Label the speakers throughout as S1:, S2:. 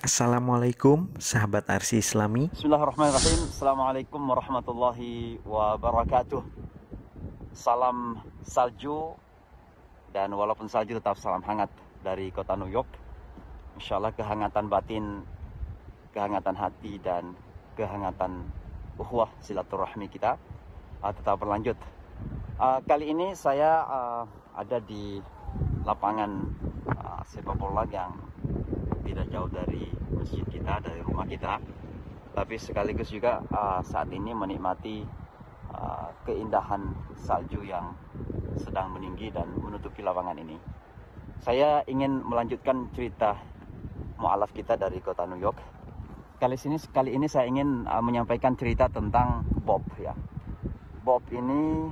S1: Assalamualaikum sahabat Arsi Islami.
S2: Bismillahirrahmanirrahim. Assalamualaikum warahmatullahi wabarakatuh. Salam salju, dan walaupun salju tetap salam hangat dari kota New York. Insyaallah kehangatan batin, kehangatan hati, dan kehangatan ukhuwah silaturahmi kita tetap berlanjut. Kali ini saya ada di lapangan sepak bola yang tidak jauh dari masjid kita, dari rumah kita, tapi sekaligus juga saat ini menikmati keindahan salju yang sedang meninggi dan menutupi lapangan ini. Saya ingin melanjutkan cerita mu'alaf kita dari kota New York. Kali ini saya ingin menyampaikan cerita tentang Bob, ya. Bob ini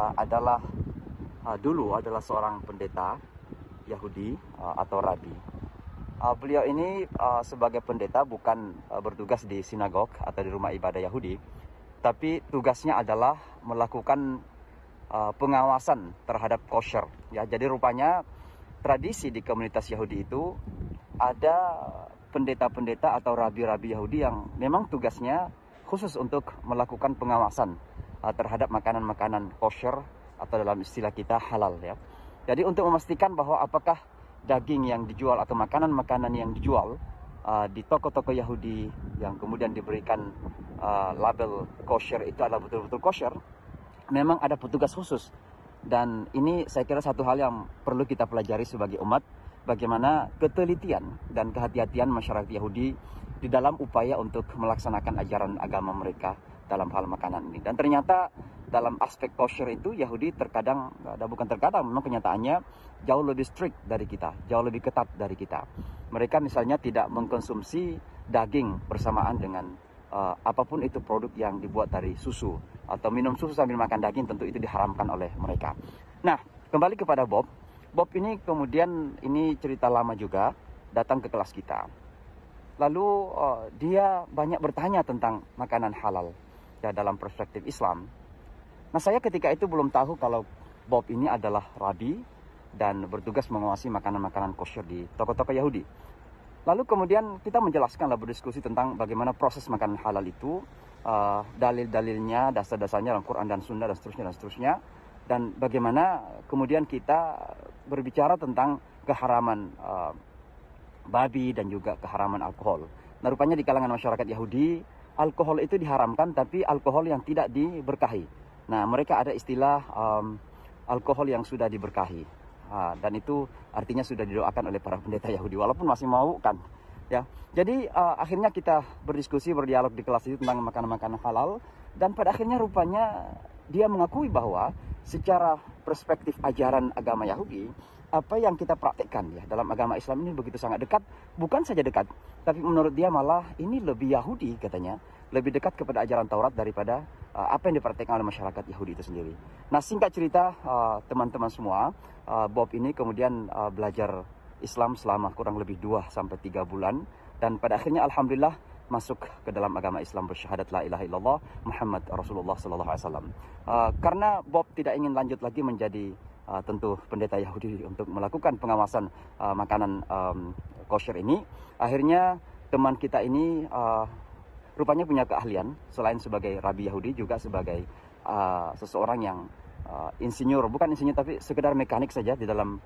S2: dulu adalah seorang pendeta Yahudi atau rabi. Beliau ini sebagai pendeta bukan bertugas di sinagog atau di rumah ibadah Yahudi, tapi tugasnya adalah melakukan pengawasan terhadap kosher. Ya, jadi rupanya tradisi di komunitas Yahudi itu ada pendeta-pendeta atau rabi-rabi Yahudi yang memang tugasnya khusus untuk melakukan pengawasan terhadap makanan-makanan kosher atau dalam istilah kita halal, ya. Jadi untuk memastikan bahwa apakah daging yang dijual atau makanan-makanan yang dijual di toko-toko Yahudi yang kemudian diberikan label kosher itu adalah betul-betul kosher, memang ada petugas khusus. Dan ini saya kira satu hal yang perlu kita pelajari sebagai umat, bagaimana ketelitian dan kehati-hatian masyarakat Yahudi di dalam upaya untuk melaksanakan ajaran agama mereka dalam hal makanan ini. Dan ternyata dalam aspek kosher itu Yahudi memang kenyataannya jauh lebih strict dari kita, jauh lebih ketat dari kita. Mereka misalnya tidak mengkonsumsi daging bersamaan dengan apapun itu produk yang dibuat dari susu, atau minum susu sambil makan daging, tentu itu diharamkan oleh mereka. Nah, kembali kepada Bob. Bob ini kemudian, ini cerita lama juga, datang ke kelas kita. Lalu dia banyak bertanya tentang makanan halal ya, dalam perspektif Islam. Nah, saya ketika itu belum tahu kalau Bob ini adalah rabi dan bertugas mengawasi makanan-makanan kosher di toko-toko Yahudi. Lalu kemudian kita menjelaskan, berdiskusi tentang bagaimana proses makanan halal itu, dalil-dalilnya, dasar-dasarnya dalam Quran dan Sunnah, dan seterusnya. Dan bagaimana kemudian kita berbicara tentang keharaman babi dan juga keharaman alkohol. Nah, rupanya di kalangan masyarakat Yahudi, alkohol itu diharamkan, tapi alkohol yang tidak diberkahi. Nah, mereka ada istilah alkohol yang sudah diberkahi, dan itu artinya sudah didoakan oleh para pendeta Yahudi, walaupun masih mau kan, ya. Jadi akhirnya kita berdiskusi, berdialog di kelas itu tentang makanan-makanan halal, dan pada akhirnya rupanya dia mengakui bahwa secara perspektif ajaran agama Yahudi, apa yang kita praktekkan ya dalam agama Islam ini begitu sangat dekat, bukan saja dekat, tapi menurut dia malah ini lebih Yahudi, katanya, lebih dekat kepada ajaran Taurat daripada apa yang dipraktekkan oleh masyarakat Yahudi itu sendiri. Nah, singkat cerita, teman-teman semua, Bob ini kemudian belajar Islam selama kurang lebih 2-3 bulan, dan pada akhirnya alhamdulillah masuk ke dalam agama Islam, bersyahadat la ilaha illallah Muhammad Rasulullah sallallahu alaihi wasallam. Karena Bob tidak ingin lanjut lagi menjadi tentu pendeta Yahudi untuk melakukan pengawasan makanan kosher ini, akhirnya teman kita ini rupanya punya keahlian, selain sebagai rabi Yahudi juga sebagai seseorang yang insinyur, bukan insinyur tapi sekedar mekanik saja di dalam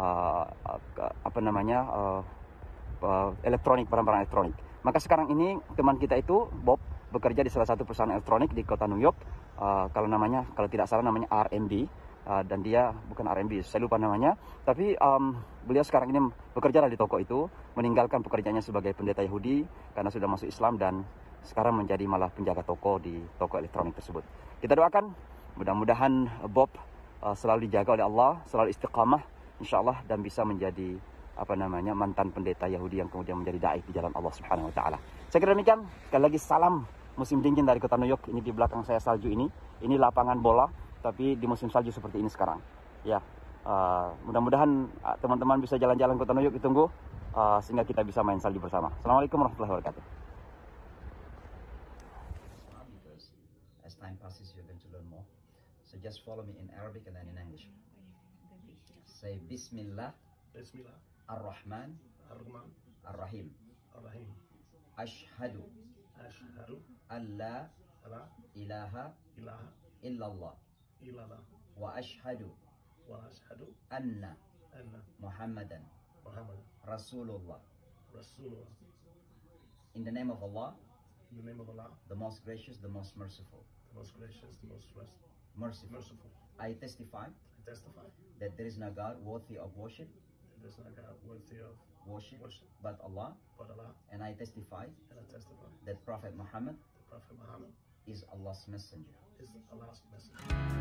S2: elektronik, barang-barang elektronik. Maka sekarang ini teman kita itu, Bob, bekerja di salah satu perusahaan elektronik di kota New York. Kalau tidak salah namanya R&D, dan dia bukan R&D, saya lupa namanya. Tapi beliau sekarang ini bekerja di toko itu, meninggalkan pekerjaannya sebagai pendeta Yahudi karena sudah masuk Islam, dan sekarang menjadi malah penjaga toko di toko elektronik tersebut. Kita doakan mudah-mudahan Bob selalu dijaga oleh Allah, selalu istiqamah insyaallah, dan bisa menjadi mantan pendeta Yahudi yang kemudian menjadi dai di jalan Allah Subhanahu wa taala. Saya kira demikian. Sekali lagi salam musim dingin dari kota New York. Ini di belakang saya salju ini lapangan bola, tapi di musim salju seperti ini sekarang. Ya, mudah-mudahan teman-teman bisa jalan-jalan kota New York, ditunggu sehingga kita bisa main salju bersama. Assalamualaikum warahmatullahi wabarakatuh. As time passes, you're going to learn more. So just follow me in Arabic and then in English. Say Bismillah.
S3: Bismillah
S2: Ar-Rahman
S3: Ar-Rahman
S2: Ar-Rahim.
S3: Ar-Rahim.
S2: Ashhadu
S3: أشهد
S2: alla
S3: أن لا
S2: ilaha
S3: إله
S2: illallah
S3: إلا الله
S2: wa ashhadu
S3: وأشهد
S2: anna
S3: أن
S2: Muhammadan
S3: محمد
S2: Rasulullah.
S3: رسول الله.
S2: In the name of Allah,
S3: In the name of Allah,
S2: the most gracious, the most merciful.
S3: the most gracious, the most
S2: Merciful.
S3: merciful.
S2: I testify
S3: I testify
S2: that there is no God worthy of worship,
S3: that there is no God worthy of
S2: worship
S3: worship
S2: but Allah,
S3: but Allah,
S2: and I testify
S3: and I testify
S2: that Prophet Muhammad
S3: that Prophet Muhammad
S2: is Allah's messenger.
S3: is Allah's messenger.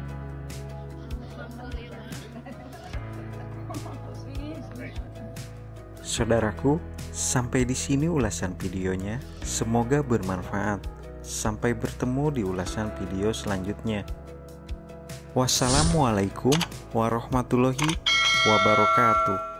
S1: Saudaraku, sampai di sini ulasan videonya. Semoga bermanfaat. Sampai bertemu di ulasan video selanjutnya. Wassalamualaikum warahmatullahi wabarakatuh.